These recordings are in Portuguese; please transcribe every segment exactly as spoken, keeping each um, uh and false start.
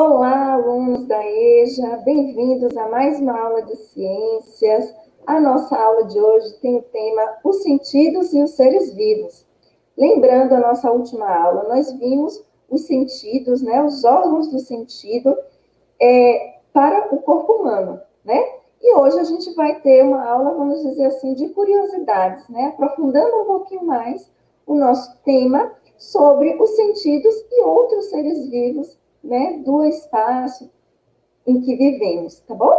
Olá, alunos da EJA, bem-vindos a mais uma aula de ciências. A nossa aula de hoje tem o tema Os Sentidos e os Seres Vivos. Lembrando a nossa última aula, nós vimos os sentidos, né, os órgãos do sentido é, para o corpo humano, né? E hoje a gente vai ter uma aula, vamos dizer assim, de curiosidades, né? Aprofundando um pouquinho mais o nosso tema sobre os sentidos e outros seres vivos, né, do espaço em que vivemos, tá bom?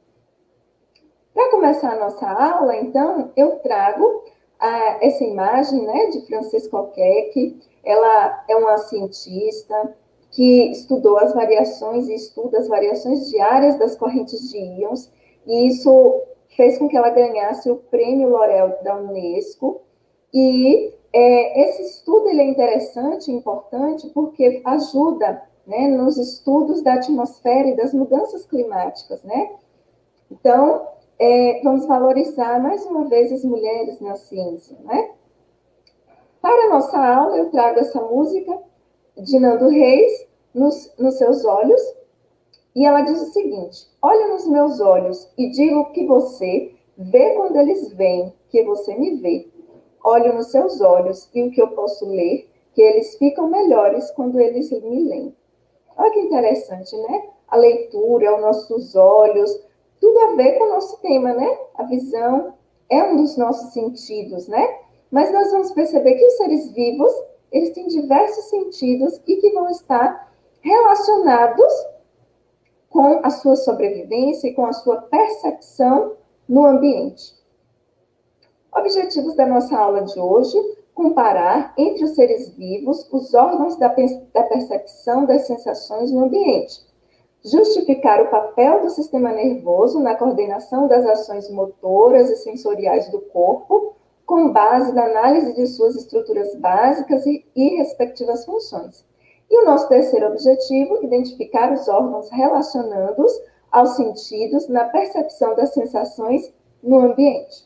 Para começar a nossa aula, então, eu trago ah, essa imagem, né, de Francisco Alquerque. Ela é uma cientista que estudou as variações e estuda as variações diárias das correntes de íons, e isso fez com que ela ganhasse o Prêmio L'Oréal da Unesco. E é, esse estudo ele é interessante e importante porque ajuda, né, nos estudos da atmosfera e das mudanças climáticas, né? Então, é, vamos valorizar mais uma vez as mulheres na ciência, né? Para a nossa aula, eu trago essa música de Nando Reis, nos, nos seus olhos, e ela diz o seguinte: olha nos meus olhos e digo que você vê quando eles veem, que você me vê. Olho nos seus olhos e o que eu posso ler, que eles ficam melhores quando eles me leem. Olha que interessante, né? A leitura, os nossos olhos, tudo a ver com o nosso tema, né? A visão é um dos nossos sentidos, né? Mas nós vamos perceber que os seres vivos, eles têm diversos sentidos e que vão estar relacionados com a sua sobrevivência e com a sua percepção no ambiente. Objetivos da nossa aula de hoje: comparar entre os seres vivos os órgãos da, da percepção das sensações no ambiente. Justificar o papel do sistema nervoso na coordenação das ações motoras e sensoriais do corpo, com base na análise de suas estruturas básicas e, e respectivas funções. E o nosso terceiro objetivo: identificar os órgãos relacionando-os aos sentidos na percepção das sensações no ambiente.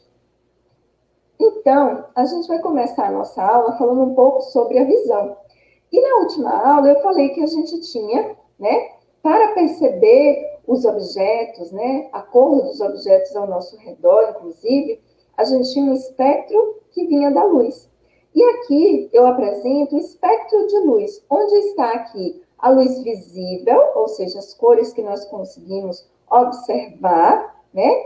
Então, a gente vai começar a nossa aula falando um pouco sobre a visão. E na última aula eu falei que a gente tinha, né, para perceber os objetos, né, a cor dos objetos ao nosso redor, inclusive, a gente tinha um espectro que vinha da luz. E aqui eu apresento o espectro de luz, onde está aqui a luz visível, ou seja, as cores que nós conseguimos observar, né,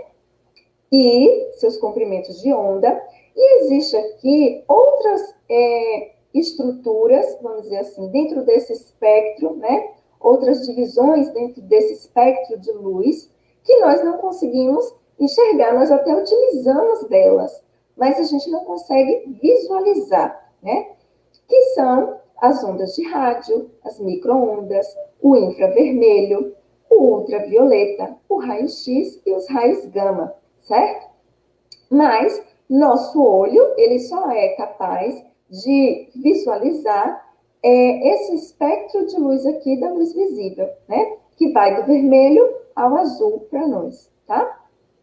e seus comprimentos de onda. E existe aqui outras é, estruturas, vamos dizer assim, dentro desse espectro, né? Outras divisões dentro desse espectro de luz, que nós não conseguimos enxergar, nós até utilizamos delas, mas a gente não consegue visualizar, né? Que são as ondas de rádio, as micro-ondas, o infravermelho, o ultravioleta, o raio-x e os raios gama, certo? Mas nosso olho, ele só é capaz de visualizar é, esse espectro de luz aqui da luz visível, né? Que vai do vermelho ao azul para nós, tá?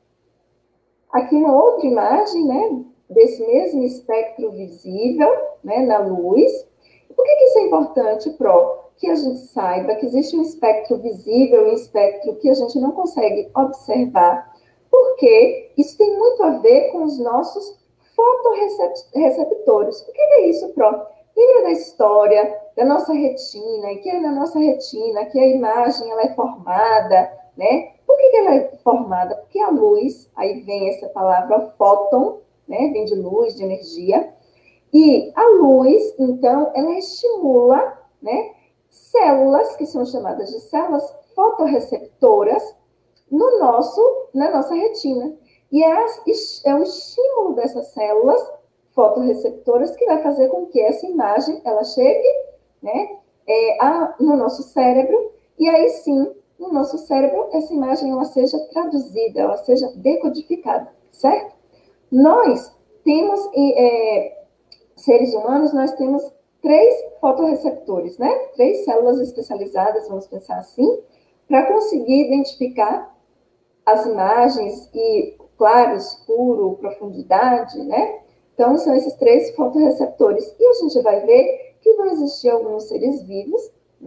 Aqui uma outra imagem, né? Desse mesmo espectro visível, né? Na luz. Por que que isso é importante, Pro? Que a gente saiba que existe um espectro visível e um espectro que a gente não consegue observar, porque isso tem muito a ver com os nossos fotorreceptores. O que é isso, Pro? Lembra da história da nossa retina, e que é na nossa retina que a imagem ela é formada, né? Por que ela é formada? Porque a luz, aí vem essa palavra fóton, né? Vem de luz, de energia, e a luz, então, ela estimula, né, células, que são chamadas de células fotorreceptoras, no nosso, na nossa retina. E é, é o estímulo dessas células fotorreceptoras que vai fazer com que essa imagem ela chegue, né, é, a, no nosso cérebro, e aí sim, no nosso cérebro, essa imagem ela seja traduzida, ela seja decodificada, certo? Nós temos, é, seres humanos, nós temos três fotorreceptores, né? Três células especializadas, vamos pensar assim, para conseguir identificar as imagens e claro, escuro, profundidade, né? Então, são esses três fotorreceptores. E a gente vai ver que vão existir alguns seres vivos, né?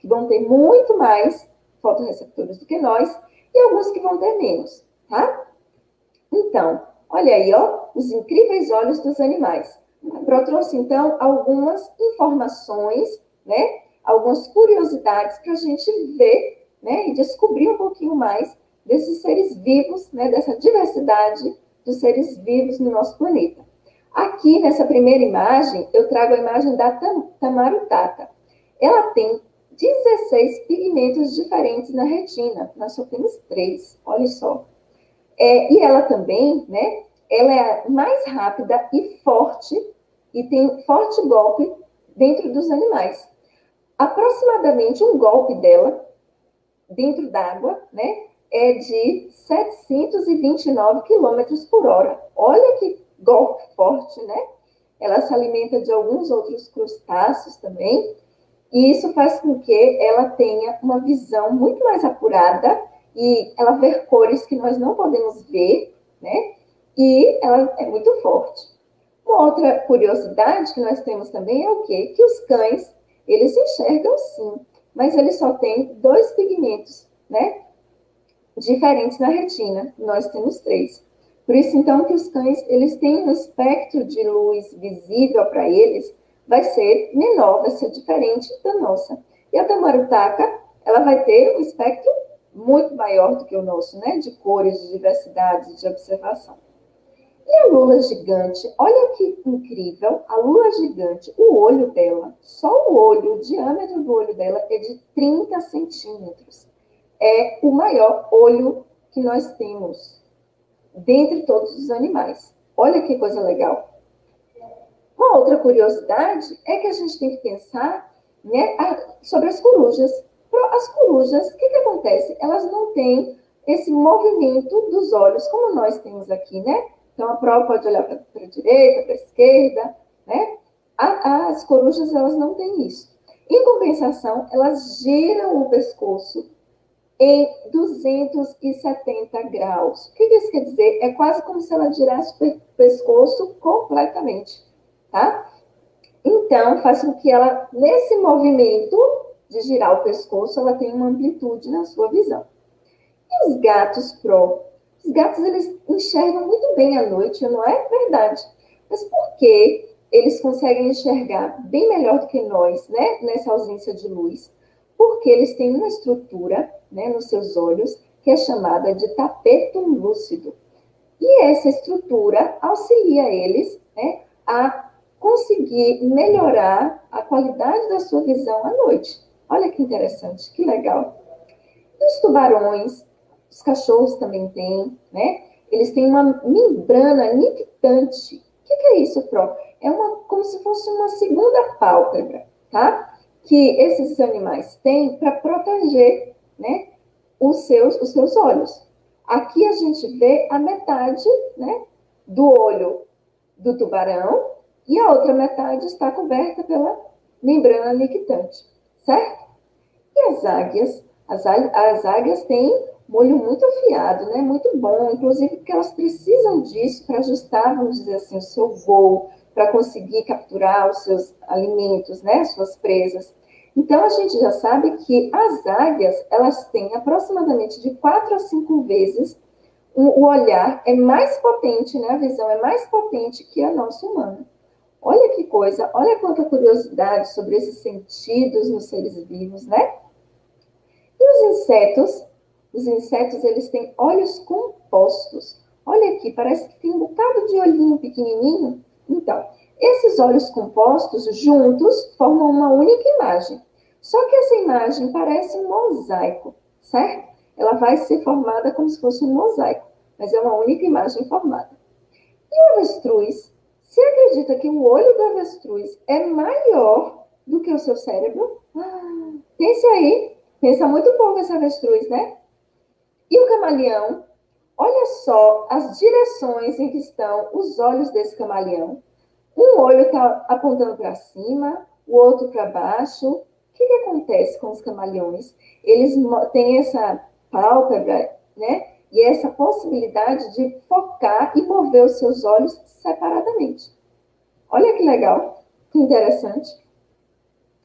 que vão ter muito mais fotorreceptores do que nós, e alguns que vão ter menos, tá? Então, olha aí, ó, os incríveis olhos dos animais. A Pro trouxe, então, algumas informações, né? Algumas curiosidades para a gente ver, né? E descobrir um pouquinho mais desses seres vivos, né? Dessa diversidade dos seres vivos no nosso planeta. Aqui, nessa primeira imagem, eu trago a imagem da tamarutata. Ela tem dezesseis pigmentos diferentes na retina. Nós só temos três, olha só. É, e ela também, né, ela é mais rápida e forte, e tem forte golpe dentro dos animais. Aproximadamente um golpe dela, dentro d'água, né, é de setecentos e vinte e nove quilômetros por hora. Olha que golpe forte, né? Ela se alimenta de alguns outros crustáceos também, e isso faz com que ela tenha uma visão muito mais apurada, e ela vê cores que nós não podemos ver, né? E ela é muito forte. Uma outra curiosidade que nós temos também é o quê? Que os cães, eles enxergam sim, mas eles só têm dois pigmentos, né? Diferentes na retina. Nós temos três. Por isso, então, que os cães, eles têm um espectro de luz visível para eles, vai ser menor, vai ser diferente da nossa. E a tamarutaca, ela vai ter um espectro muito maior do que o nosso, né? De cores, de diversidade, de observação. E a lula gigante, olha que incrível, a lula gigante, o olho dela, só o olho, o diâmetro do olho dela é de trinta centímetros. É o maior olho que nós temos dentre todos os animais. Olha que coisa legal. Uma outra curiosidade é que a gente tem que pensar, né, sobre as corujas. As corujas, o que, que acontece? Elas não têm esse movimento dos olhos como nós temos aqui, né? Então, a prova pode olhar para a direita, para a esquerda, né? As corujas, elas não têm isso. Em compensação, elas giram o pescoço em duzentos e setenta graus. O que isso quer dizer? É quase como se ela girasse o pescoço completamente, tá? Então, faz com que ela, nesse movimento de girar o pescoço, ela tenha uma amplitude na sua visão. E os gatos Pro? Os gatos, eles enxergam muito bem à noite, não é verdade? Mas por que eles conseguem enxergar bem melhor do que nós, né? Nessa ausência de luz? Porque eles têm uma estrutura, né, nos seus olhos, que é chamada de tapetum lúcido. E essa estrutura auxilia eles, né, a conseguir melhorar a qualidade da sua visão à noite. Olha que interessante, que legal. E os tubarões, os cachorros também têm, né? Eles têm uma membrana nictante. O que, que é isso, Pro? É uma, como se fosse uma segunda pálpebra, tá? Que esses animais têm para proteger, né, os seus, os seus olhos. Aqui a gente vê a metade, né, do olho do tubarão e a outra metade está coberta pela membrana nictante, certo? E as águias? As, as águias têm um olho muito afiado, né, muito bom, inclusive porque elas precisam disso para ajustar, vamos dizer assim, o seu voo, para conseguir capturar os seus alimentos, né, suas presas. Então, a gente já sabe que as águias, elas têm aproximadamente de quatro a cinco vezes, o olhar é mais potente, né, a visão é mais potente que a nossa humana. Olha que coisa, olha quanta curiosidade sobre esses sentidos nos seres vivos, né? E os insetos? Os insetos, eles têm olhos compostos. Olha aqui, parece que tem um bocado de olhinho pequenininho. Então, esses olhos compostos juntos formam uma única imagem. Só que essa imagem parece um mosaico, certo? Ela vai ser formada como se fosse um mosaico, mas é uma única imagem formada. E o avestruz? Você acredita que o olho do avestruz é maior do que o seu cérebro? Ah, pense aí, pensa muito pouco esse avestruz, né? E o camaleão? Olha só as direções em que estão os olhos desse camaleão. Um olho está apontando para cima, o outro para baixo. O que, que acontece com os camaleões? Eles têm essa pálpebra, né? E essa possibilidade de focar e mover os seus olhos separadamente. Olha que legal, que interessante.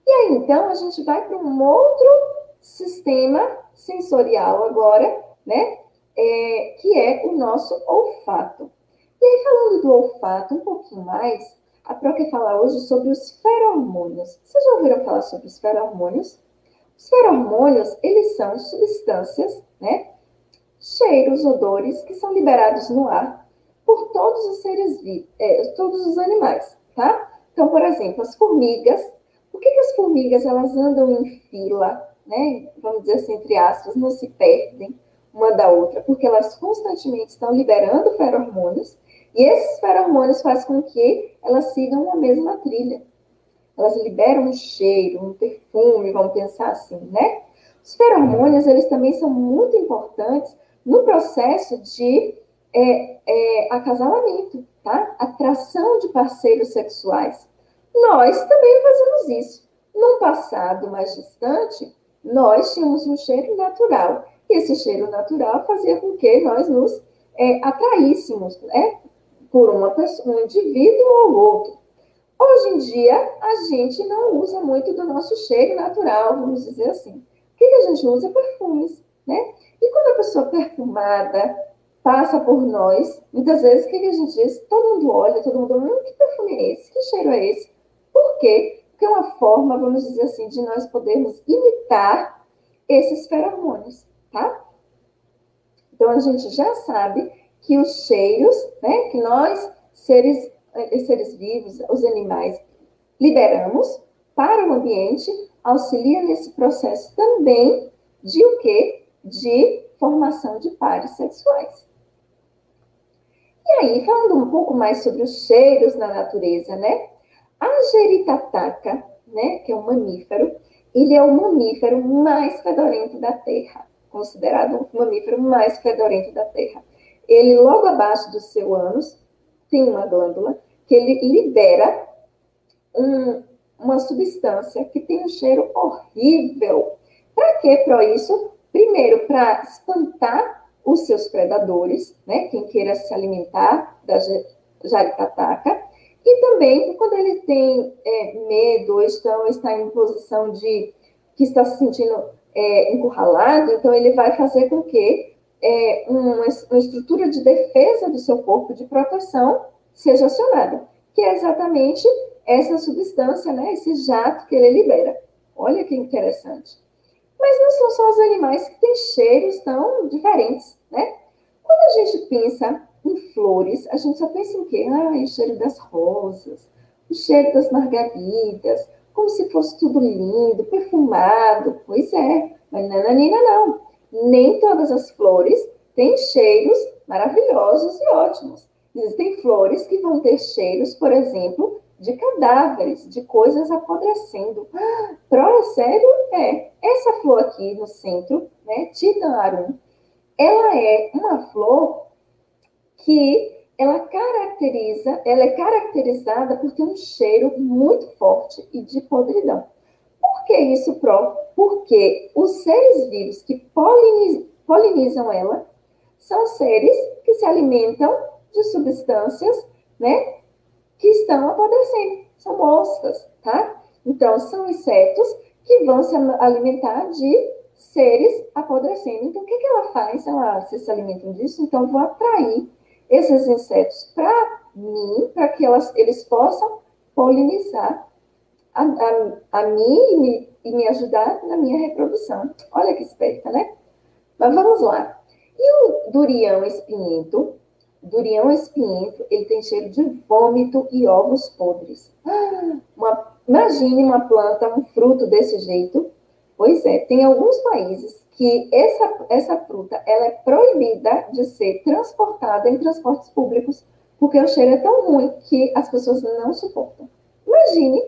E aí, então, a gente vai para um outro sistema sensorial agora, né? É, que é o nosso olfato. E aí, falando do olfato um pouquinho mais, a Pro quer falar hoje sobre os feromônios. Vocês já ouviram falar sobre os feromônios? Os feromônios, eles são substâncias, né? Cheiros, odores, que são liberados no ar por todos os seres vivos, é, todos os animais, tá? Então, por exemplo, as formigas. Por que, que as formigas, elas andam em fila, né? Vamos dizer assim, entre aspas, não se perdem uma da outra, porque elas constantemente estão liberando feromônios, e esses feromônios fazem com que elas sigam a mesma trilha. Elas liberam um cheiro, um perfume, vamos pensar assim, né? Os feromônios, eles também são muito importantes no processo de é, é, acasalamento, tá? Atração de parceiros sexuais. Nós também fazemos isso. Num passado mais distante, nós tínhamos um cheiro natural. E esse cheiro natural fazia com que nós nos é, atraíssemos, né? Por uma pessoa, um indivíduo ou outro. Hoje em dia, a gente não usa muito do nosso cheiro natural, vamos dizer assim. O que a gente usa? Perfumes, né? E quando a pessoa perfumada passa por nós, muitas vezes, o que a gente diz? Todo mundo olha, todo mundo, hum, que perfume é esse? Que cheiro é esse? Por quê? Porque é uma forma, vamos dizer assim, de nós podermos imitar esses feromônios, tá? Então, a gente já sabe que os cheiros, né, que nós, seres, seres vivos, os animais, liberamos para o ambiente, auxilia nesse processo também de o quê? De formação de pares sexuais. E aí, falando um pouco mais sobre os cheiros na natureza, né? A jeritataca, né, que é um mamífero, ele é o mamífero mais fedorento da Terra, considerado o mamífero mais fedorento da Terra. Ele, logo abaixo do seu ânus, tem uma glândula que ele libera um, uma substância que tem um cheiro horrível. Para que para isso? Primeiro, para espantar os seus predadores, né? Quem queira se alimentar da jaricataca. E também, quando ele tem é, medo, ou está, está em posição de que está se sentindo é, encurralado, então ele vai fazer com que é, uma, uma estrutura de defesa do seu corpo, de proteção, seja acionada, que é exatamente essa substância, né, esse jato que ele libera. Olha que interessante. Mas não são só os animais que têm cheiros tão diferentes, né? Quando a gente pensa em flores, a gente só pensa em quê? Ah, o cheiro das rosas, o cheiro das margaridas, como se fosse tudo lindo, perfumado. Pois é, mas nananina não. Nem todas as flores têm cheiros maravilhosos e ótimos. Existem flores que vão ter cheiros, por exemplo, de cadáveres, de coisas apodrecendo. Ah, Pro, é sério? É. Essa flor aqui no centro, né, Titan Arum, ela é uma flor que ela caracteriza, ela é caracterizada por ter um cheiro muito forte e de podridão. Por que isso, Pro? Porque os seres vivos que polinizam ela são seres que se alimentam de substâncias, né, que estão apodrecendo. São moscas, tá? Então, são insetos que vão se alimentar de seres apodrecendo. Então, o que, que ela faz? Ela se, se alimentam disso, então eu vou atrair esses insetos para mim, para que elas, eles possam polinizar a, a, a mim e me, e me ajudar na minha reprodução. Olha que esperta, né? Mas vamos lá. E o durião espinhento? Durião espinhento, ele tem cheiro de vômito e ovos podres. Ah, uma, imagine uma planta, um fruto desse jeito. Pois é, tem alguns países que essa, essa fruta ela é proibida de ser transportada em transportes públicos, porque o cheiro é tão ruim que as pessoas não suportam. Imagine.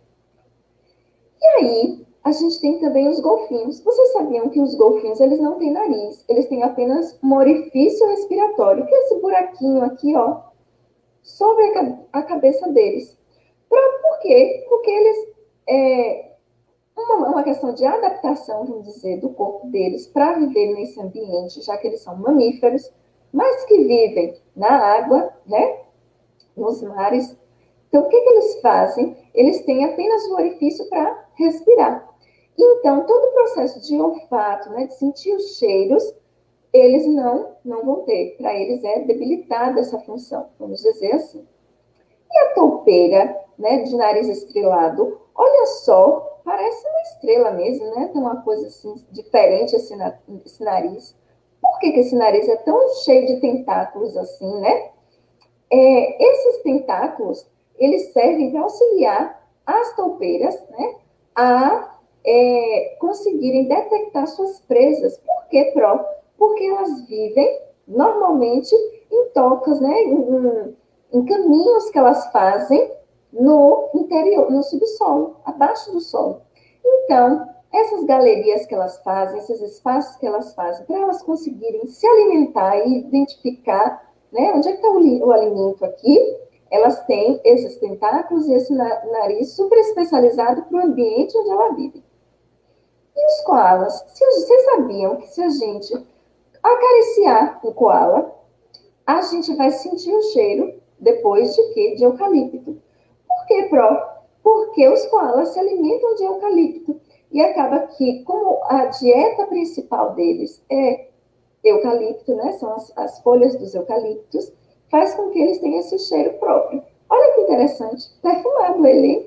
E aí, a gente tem também os golfinhos. Vocês sabiam que os golfinhos, eles não têm nariz, eles têm apenas um orifício respiratório, que é esse buraquinho aqui, ó, sobre a cabeça deles. Pra, por quê? Porque eles, é uma, uma questão de adaptação, vamos dizer, do corpo deles para viver nesse ambiente, já que eles são mamíferos, mas que vivem na água, né, nos mares, Então, o que, que eles fazem? Eles têm apenas o orifício para respirar. Então, todo o processo de olfato, né, de sentir os cheiros, eles não, não vão ter. Para eles é debilitada essa função, vamos dizer assim. E a toupeira, né, de nariz estrelado, olha só, parece uma estrela mesmo, né? Tem uma coisa assim diferente esse, esse nariz. Por que, que esse nariz é tão cheio de tentáculos assim, né? É, esses tentáculos, eles servem para auxiliar as toupeiras, né, a é, conseguirem detectar suas presas. Por que, Pro? Porque elas vivem normalmente em tocas, né, em, em caminhos que elas fazem no interior, no subsolo, abaixo do solo. Então, essas galerias que elas fazem, esses espaços que elas fazem, para elas conseguirem se alimentar e identificar, né, onde é que está o, o alimento aqui, elas têm esses tentáculos e esse nariz super especializado para o ambiente onde ela vive. E os koalas? Se, vocês sabiam que se a gente acariciar o koala, a gente vai sentir o cheiro depois de quê? De eucalipto. Por que, Pro? Porque os koalas se alimentam de eucalipto. E acaba que, como a dieta principal deles é eucalipto, né? São as, as folhas dos eucaliptos, faz com que eles tenham esse cheiro próprio. Olha que interessante, perfumado ele.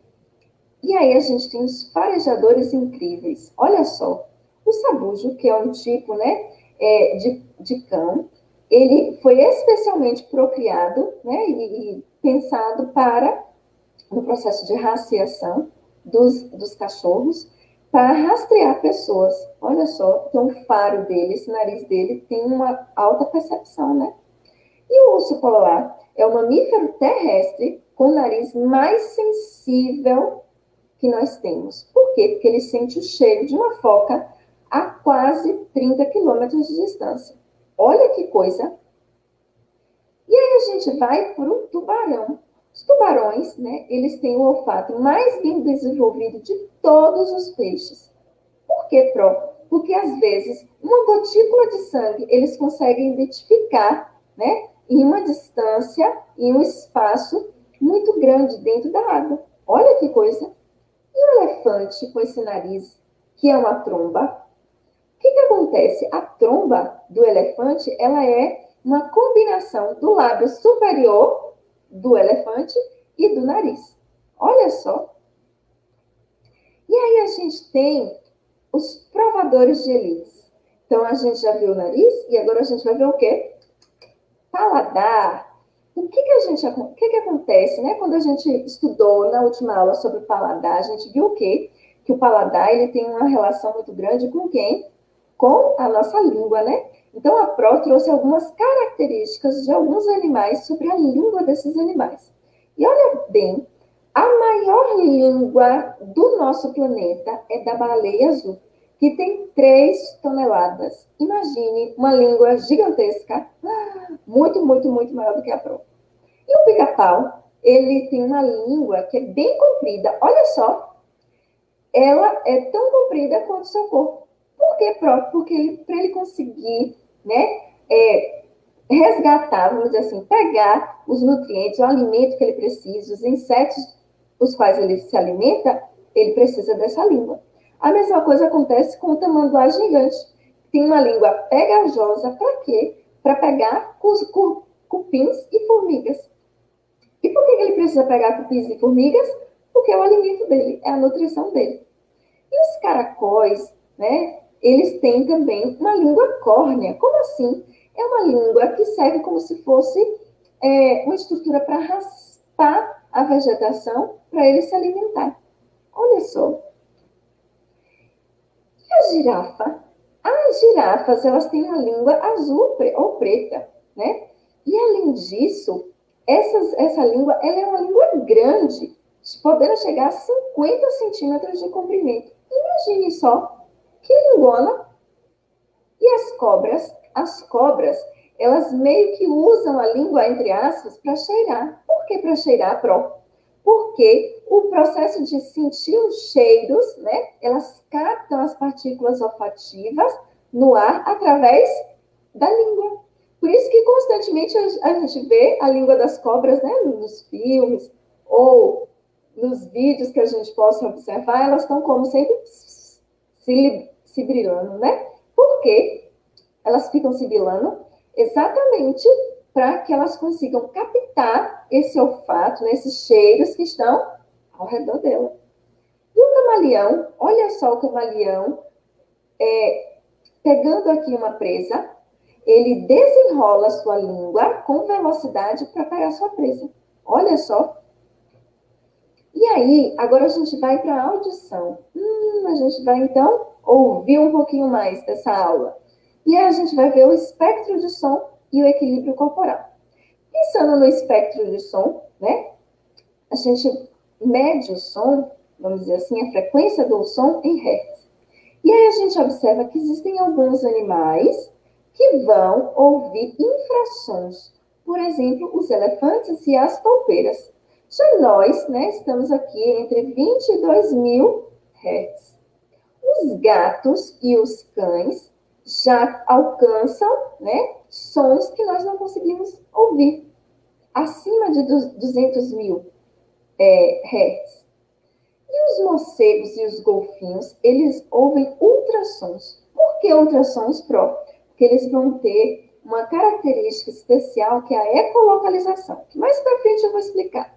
E aí a gente tem os farejadores incríveis. Olha só, o sabujo, que é um tipo, né, é, de, de cão, ele foi especialmente procriado, né, e, e pensado para no processo de rastreação dos, dos cachorros, para rastrear pessoas. Olha só, então o faro dele, esse nariz dele, tem uma alta percepção, né? E o urso polar é o mamífero terrestre com o nariz mais sensível que nós temos. Por quê? Porque ele sente o cheiro de uma foca a quase trinta quilômetros de distância. Olha que coisa! E aí a gente vai para o tubarão. Os tubarões, né, eles têm o olfato mais bem desenvolvido de todos os peixes. Por quê, Pro? Porque, às vezes, uma gotícula de sangue, eles conseguem identificar, né, em uma distância, em um espaço muito grande dentro da água. Olha que coisa! E o elefante com esse nariz, que é uma tromba, o que, que acontece? A tromba do elefante, ela é uma combinação do lábio superior do elefante e do nariz. Olha só. E aí a gente tem os provadores de elite. Então, a gente já viu o nariz e agora a gente vai ver o quê? Paladar. O que que a gente, o que que acontece, né? Quando a gente estudou na última aula sobre paladar, a gente viu o quê? Que o paladar, ele tem uma relação muito grande com quem? Com a nossa língua, né? Então, a Pro trouxe algumas características de alguns animais sobre a língua desses animais. E olha bem, a maior língua do nosso planeta é da baleia azul, que tem três toneladas. Imagine uma língua gigantesca, muito, muito, muito maior do que a Pro. E o pica-pau, ele tem uma língua que é bem comprida. Olha só, ela é tão comprida quanto o seu corpo. Por que, Pro? Porque para ele conseguir, né, é, resgatar, vamos dizer assim, pegar os nutrientes, o alimento que ele precisa, os insetos os quais ele se alimenta, ele precisa dessa língua. A mesma coisa acontece com o tamanduá gigante. Tem uma língua pegajosa para quê? Para pegar cupins e formigas. E por que ele precisa pegar cupins e formigas? Porque é o alimento dele, é a nutrição dele. E os caracóis, né? Eles têm também uma língua córnea. Como assim? É uma língua que serve como se fosse é, uma estrutura para raspar a vegetação para ele se alimentar. Olha só. E a girafa? As girafas, elas têm uma língua azul ou preta, né? E além disso, essas, essa língua, ela é uma língua grande, podendo chegar a cinquenta centímetros de comprimento. Imagine só, que lingona. E as cobras? As cobras, elas meio que usam a língua, entre aspas, para cheirar. Por que para cheirar, Pro? Porque o processo de sentir os cheiros, né? Elas captam as partículas olfativas no ar através da língua. Por isso que constantemente a gente vê a língua das cobras, né? Nos filmes, ou nos vídeos que a gente possa observar, elas estão como sempre se, se brilhando, né? Por quê? Elas ficam sibilando exatamente para que elas consigam captar esse olfato, né, esses cheiros que estão ao redor dela. E o camaleão, olha só o camaleão, é, pegando aqui uma presa, ele desenrola sua língua com velocidade para pegar sua presa. Olha só. E aí, agora a gente vai para a audição. Hum, a gente vai, então, ouvir um pouquinho mais dessa aula. E aí a gente vai ver o espectro de som e o equilíbrio corporal. Pensando no espectro de som, né? A gente mede o som, vamos dizer assim, a frequência do som em hertz. E aí a gente observa que existem alguns animais que vão ouvir infrassons. Por exemplo, os elefantes e as toupeiras. Já nós, né, estamos aqui entre vinte e dois mil hertz. Os gatos e os cães já alcançam, né, sons que nós não conseguimos ouvir, acima de duzentos mil é, hertz. E os morcegos e os golfinhos, eles ouvem ultrassons. Por que ultrassons, Pro? Porque eles vão ter uma característica especial que é a ecolocalização, que mais para frente eu vou explicar.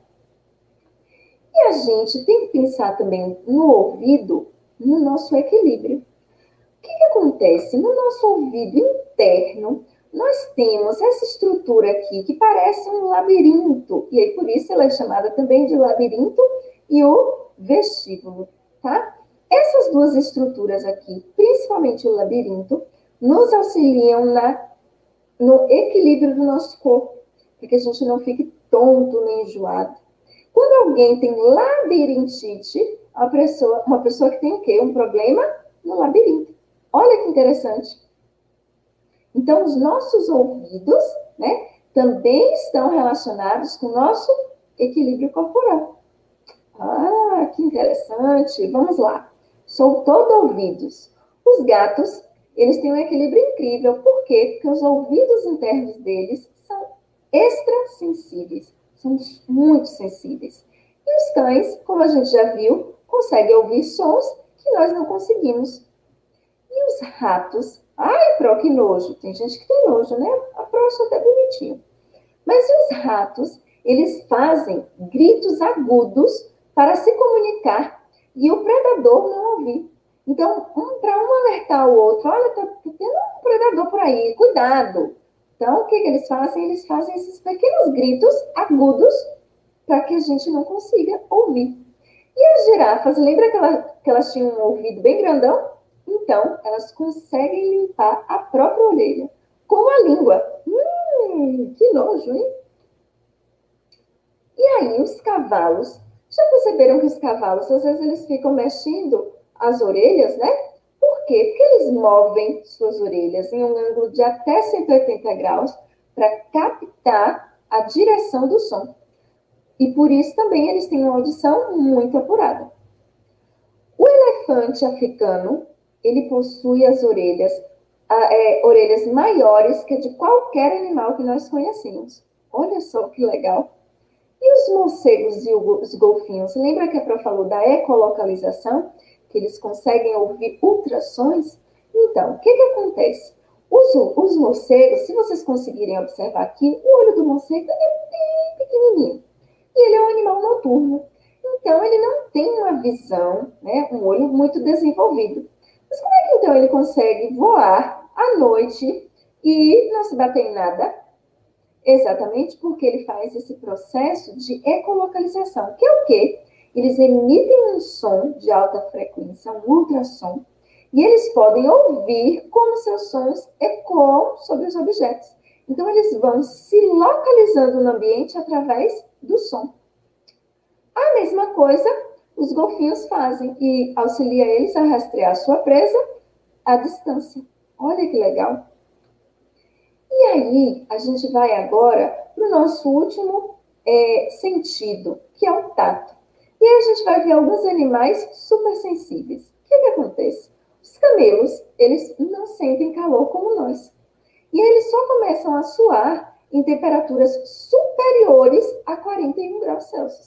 E a gente tem que pensar também no ouvido, no nosso equilíbrio. O que, que acontece? No nosso ouvido interno, nós temos essa estrutura aqui que parece um labirinto, e aí por isso ela é chamada também de labirinto e o vestíbulo, tá? Essas duas estruturas aqui, principalmente o labirinto, nos auxiliam na, no equilíbrio do nosso corpo, para que a gente não fique tonto nem enjoado. Quando alguém tem labirintite, uma pessoa, uma pessoa que tem o quê? Um problema no labirinto. Olha que interessante. Então, os nossos ouvidos, né, também estão relacionados com o nosso equilíbrio corporal. Ah, que interessante. Vamos lá. Sou todo ouvidos. Os gatos, eles têm um equilíbrio incrível. Por quê? Porque os ouvidos internos deles são extrasensíveis. São muito sensíveis. E os cães, como a gente já viu, conseguem ouvir sons que nós não conseguimos. E os ratos? Ai, Pro, que nojo. Tem gente que tem nojo, né? A Pro acha até bonitinho. Mas os ratos, eles fazem gritos agudos para se comunicar e o predador não ouvir. Então, um, para um alertar o outro, olha, tá, tá tendo um predador por aí, cuidado. Então, o que, que eles fazem? Eles fazem esses pequenos gritos agudos para que a gente não consiga ouvir. E as girafas, lembra que, ela, que elas tinham um ouvido bem grandão? Então, elas conseguem limpar a própria orelha com a língua. Hum, que nojo, hein? E aí, os cavalos, já perceberam que os cavalos, às vezes, eles ficam mexendo as orelhas, né? Por quê? Porque eles movem suas orelhas em um ângulo de até cento e oitenta graus para captar a direção do som. E por isso também eles têm uma audição muito apurada. O elefante africano, ele possui as orelhas, é, orelhas maiores que a de qualquer animal que nós conhecemos. Olha só que legal. E os morcegos e os golfinhos, lembra que a Pro falou da ecolocalização? Que eles conseguem ouvir ultrassons? Então, o que, que acontece? Os, os morcegos, se vocês conseguirem observar aqui, o olho do morcego é bem pequenininho. E ele é um animal noturno. Então, ele não tem uma visão, né, um olho muito desenvolvido. Mas como é que, então, ele consegue voar à noite e não se bater em nada? Exatamente porque ele faz esse processo de ecolocalização, que é o quê? Eles emitem um som de alta frequência, um ultrassom, e eles podem ouvir como seus sons ecoam sobre os objetos. Então, eles vão se localizando no ambiente através do som. A mesma coisa os golfinhos fazem, e auxilia eles a rastrear a sua presa à distância. Olha que legal! E aí, a gente vai agora para o nosso último é, sentido, que é o tato. E aí a gente vai ver alguns animais super sensíveis. O que, que acontece? Os camelos, eles não sentem calor como nós. E eles só começam a suar em temperaturas superiores a quarenta e um graus Celsius.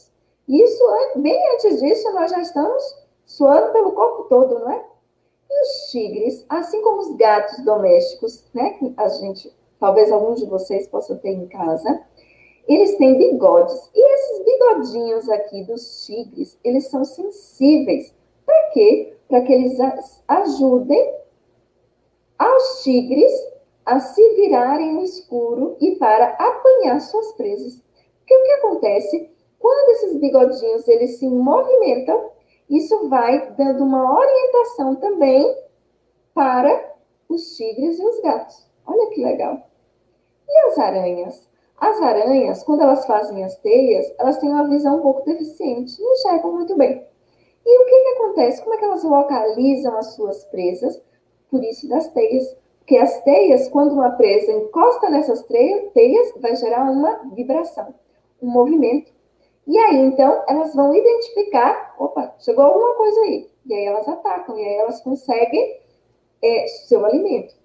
Isso, bem antes disso, nós já estamos suando pelo corpo todo, não é? E os tigres, assim como os gatos domésticos, né, que a gente, talvez alguns de vocês possam ter em casa, eles têm bigodes. E esses bigodinhos aqui dos tigres, eles são sensíveis. Para quê? Para que eles ajudem aos tigres a se virarem no escuro e para apanhar suas presas. Porque o que acontece? Quando esses bigodinhos eles se movimentam, isso vai dando uma orientação também para os tigres e os gatos. Olha que legal. E as aranhas? As aranhas, quando elas fazem as teias, elas têm uma visão um pouco deficiente, não enxergam muito bem. E o que, que acontece? Como é que elas localizam as suas presas? Por isso das teias. Porque as teias, quando uma presa encosta nessas teias, vai gerar uma vibração, um movimento. E aí, então, elas vão identificar, opa, chegou alguma coisa aí. E aí elas atacam, e aí elas conseguem é, seu alimento.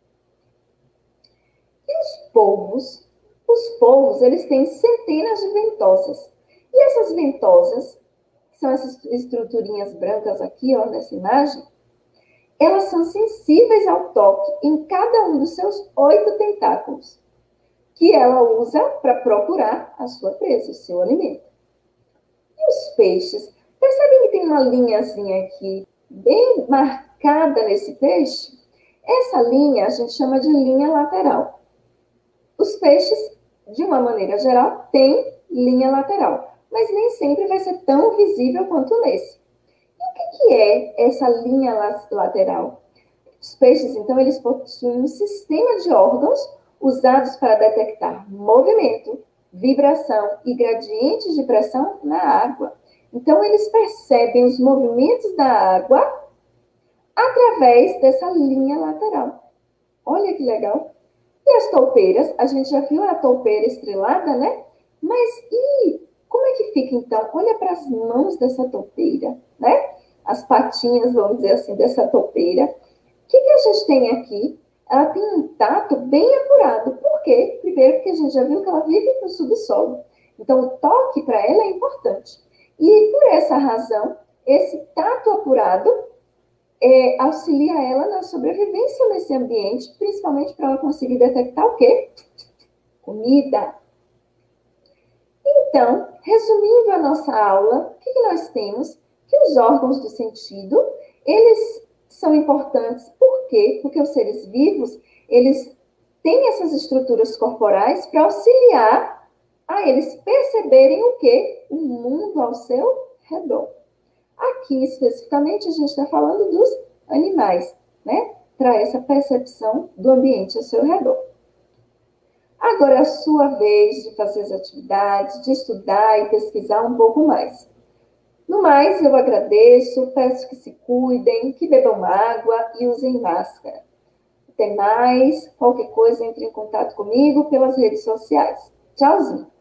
E os polvos? Os polvos, eles têm centenas de ventosas. E essas ventosas, que são essas estruturinhas brancas aqui, ó, nessa imagem, elas são sensíveis ao toque em cada um dos seus oito tentáculos, que ela usa para procurar a sua presa, o seu alimento. E os peixes? Percebem que tem uma linhazinha aqui, bem marcada nesse peixe? Essa linha a gente chama de linha lateral. Os peixes, de uma maneira geral, têm linha lateral, mas nem sempre vai ser tão visível quanto nesse. E o que, que é essa linha lateral? Os peixes, então, eles possuem um sistema de órgãos usados para detectar movimento, vibração e gradientes de pressão na água. Então, eles percebem os movimentos da água através dessa linha lateral. Olha que legal! E as toupeiras, a gente já viu a toupeira estrelada, né? Mas e como é que fica, então? Olha para as mãos dessa toupeira, né? As patinhas, vamos dizer assim, dessa toupeira. O que, que a gente tem aqui? Ela tem um tato bem apurado. Por quê? Primeiro, porque a gente já viu que ela vive no subsolo. Então, o toque para ela é importante. E por essa razão, esse tato apurado é, auxilia ela na sobrevivência nesse ambiente, principalmente para ela conseguir detectar o quê? Comida. Então, resumindo a nossa aula, o que, que nós temos? Que os órgãos do sentido, eles são importantes. Por quê? Porque os seres vivos, eles têm essas estruturas corporais para auxiliar a eles perceberem o quê? O mundo ao seu redor. Aqui, especificamente, a gente está falando dos animais, né? Para essa percepção do ambiente ao seu redor. Agora é a sua vez de fazer as atividades, de estudar e pesquisar um pouco mais. No mais, eu agradeço, peço que se cuidem, que bebam água e usem máscara. Até mais, qualquer coisa, entre em contato comigo pelas redes sociais. Tchauzinho!